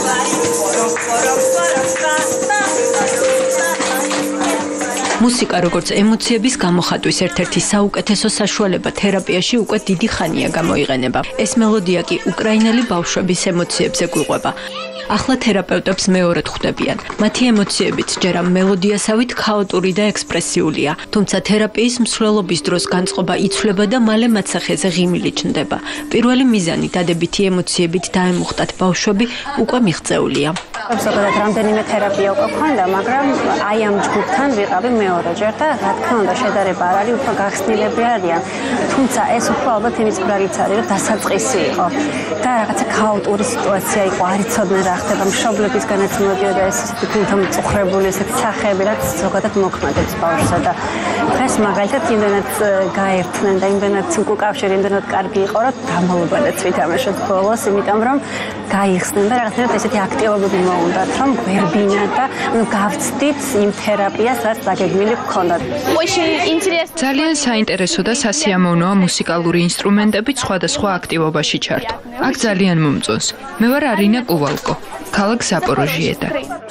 მუსიკა როგორც ემოციების გამოხატვის ერთ-ერთი საუკეთესო საშუალება თერაპიაში უკვე დიდი ხანია გამოიყენება. ეს მელოდია კი უკრაინელი ბავშვების ემოციებზე გვიყვება. ახლა თერაპევტებს მეორედ ხვდებიან. მათი ემოციებიც ჯერ ამ მელოდიასავით ქაოტური და ექსპრესიულია. თუმცა თერაპიის მსვლელობის დროს განწყობა იცვლება და მალე მათ სახეზე ღიმილი ჩნდება. პირველი მიზანი დადებითი ემოციებით დაემუხტათ ბავშვები უკვე მიღწეულია. ზოგადად რამდენიმე თერაპია უკვე ქონდა, მაგრამ აი ამ ჯგუფთან ვიყავი მეორეჯერ და რა თქმა უნდა შედარება არ არის, უფრო გახსნილები არიან. თუმცა ეს უფრო ალბათ იმის ბრალიც არის, რომ დასაწყისი იყო და რაღაცა ქაოტური სიტუაცია იყო, არ იცოდნენ რა ხდება, მშობლებისგანაც მოდიოდა ეს თვითონ მწუხრებული ესეთი სახეები, რაც ზოგადად მოქმედებს ბავშვსა და დღეს მაგალითად იმდენად გაერთნენ და იმდენად უკავშირი იმდენად კარგი იყო, რომ დამალობადაც ვითამაშოთ ბოლოს, იმიტომ რომ გაიხსნენ და რაღაცნაირად ესეთი აქტივობები უნდათ რომ გვერბინა და გავწდით იმ თერაპიას, რაც დაგეგმილი გქონდათ. ძალიან საინტერესო და სასიამოვნოა მუსიკალური ინსტრუმენტებით სხვადასხვა აქტივობაში ჩართო. აქ ძალიან მომწონს. მე ვარ არინა კუვალკო, ქალაქ ზაპოროჟიედან.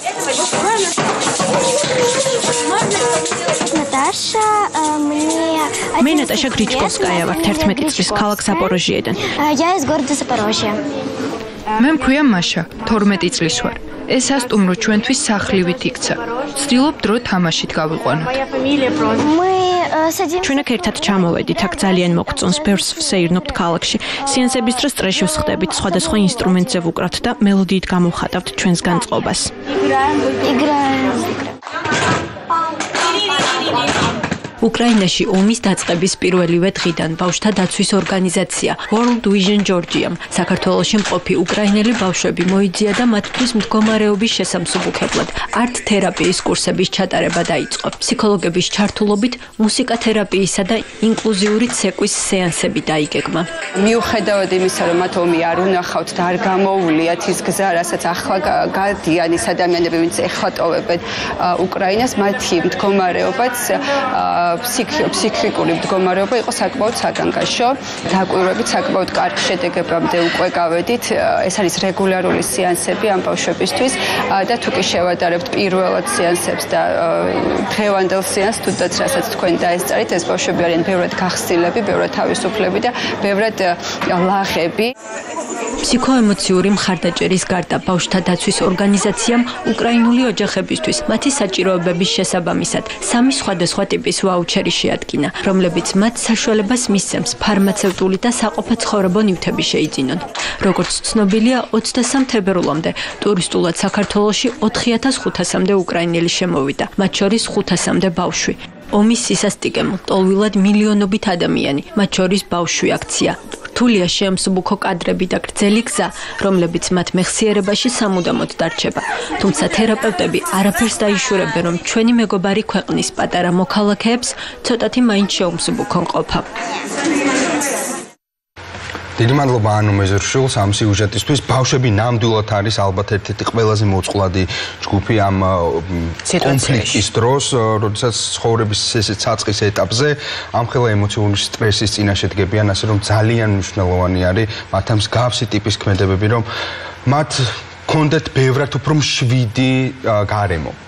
მე ნატაშა გრიჩკოვსკაია ვარ, 11 წლის ქალაქ ზაპოროჟიედან. მე მქვია მაშა, 12 წლის ვარ. ეს ასტუმრო ჩვენთვის სახლივით იქცა. ვცდილობ დრო თამაშით გავიყვანოთ. ჩვენ აქ ერთად ჩამოვედით, აქ ძალიან მოგწონს, ბევრს ვსეირნობთ ქალაქში. სეანსების დროს სტრესში ვსხდებით, სხვადასხვა ინსტრუმენტზე ვუკრავთ და მელოდიით გამოვხატავთ ჩვენს განწყობას. უკრაინაში ომის დაწყების პირველივე დღიდან ბავშვთა დაცვის ორგანიზაცია World Vision Georgia საქართველოში მყოფი უკრაინელი ბავშვები მოიძია და მათთვის მდგომარეობის შესამსუბუქებლად არტ თერაპიის კურსების ჩატარება დაიწყო. ფსიქოლოგების ჩართულობით მუსიკათერაპიისა და ინკლუზიური ცეკვის სეანსები დაიგეგმა. მიუხედავად იმისა, რომ მათ ომი არ უნახავთ და არ გამოუვლიათ ის გზა, რასაც ახლა გადიან ის ადამიანები, ვინც ეხლა ტოვებენ უკრაინას, მათი მდგომარეობაც ფსიქიკური მდგომარეობა იყო საკმაოდ საგანგაშო. დაკვირვებით საკმაოდ კარგ შედეგებამდე უკვე გავედით. ეს არის რეგულარული სეანსები ამ ბავშვებისთვის და თუ კი შევადარებთ პირველად სეანსებს და დღევანდელ სეანსს, თუნდაც რასაც თქვენ დაესწარით, ეს ბავშვები არიან ბევრად გახსნილები, ბევრად თავისუფლები და ბევრად ლაღები. ფსიქოემოციური მხარდაჭერის გარდა ბავშვთა დაცვის ორგანიზაციამ უკრაინული ოჯახებისთვის მათი საჭიროებების შესაბამისად 3 სხვადასხვა ტიპის ვაუჩერი შეადგინა, რომლებიც მათ საშუალებას მისცემს ფარმაცევტული და საყოფაცხოვრებო ნივთები შეიძინონ. როგორც ცნობილია, 23 თებერვლამდე ტურისტულად საქართველოში 4500-მდე უკრაინელი შემოვიდა, მათ შორის 500-მდე ბავშვი. ომის სისასტიკემ ტოლვილად მილიონობით ადამიანი, მათ შორის ბავშვი აქცია. რთულია შეამსუბუქო კადრები და გრძელი გზა, რომლებიც მათ მეხსიერებაში სამუდამოდ დარჩება. თუმცა თერაპევტები არაფერს დაიშურებენ, რომ ჩვენი მეგობარი ქვეყნის პატარა მოქალაქეებს ცოტათი მაინც შეუმსუბუქონ ყოფა. დიდი მადლობა ანუ მეზერშულს ამ სიუჟეტისთვის. ბავშვები ნამდვილად არის ალბათ ერთ-ერთი ყველაზე მოწყვლადი ჯგუფი ამ კონფლიქტის დროს, როდესაც ცხოვრების ესეთ საწყის ეტაპზე ამხელა ემოციური სტრესის წინაშე დგებიან, ასე რომ ძალიან მნიშვნელოვანი არის მათ ამ მსგავსი ტიპის ქმედებები, რომ მათ კონდეთ ბევრად უფრო მშვიდი გარემო.